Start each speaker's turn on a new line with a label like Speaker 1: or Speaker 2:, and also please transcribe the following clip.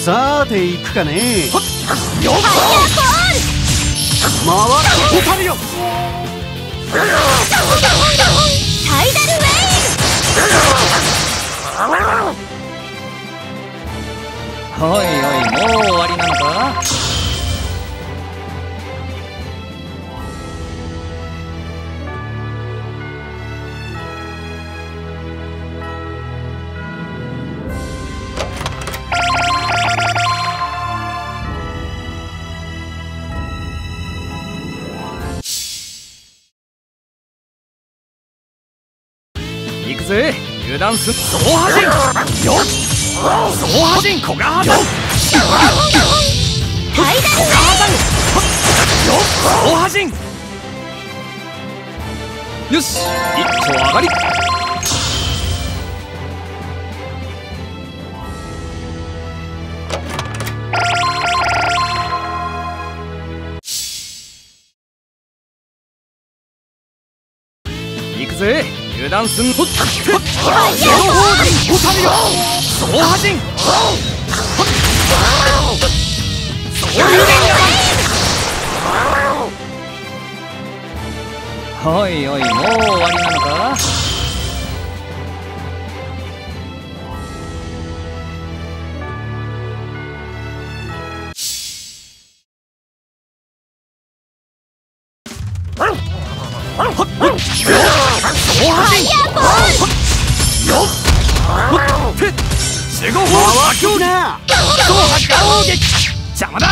Speaker 1: さて行くかね。
Speaker 2: はっよっ回るホタルよ。
Speaker 3: タイダルウェイ。
Speaker 2: おいおい、もう終わりなのか。行くぜ、油断すん走破陣よっ走破陣小川弾
Speaker 3: タイダルウェイ。
Speaker 2: よっ走破陣よし一歩上がり行くぜ油断すんほっほっホタルよ走破陣そういうおいおい、もう終わりなのか。邪魔だ。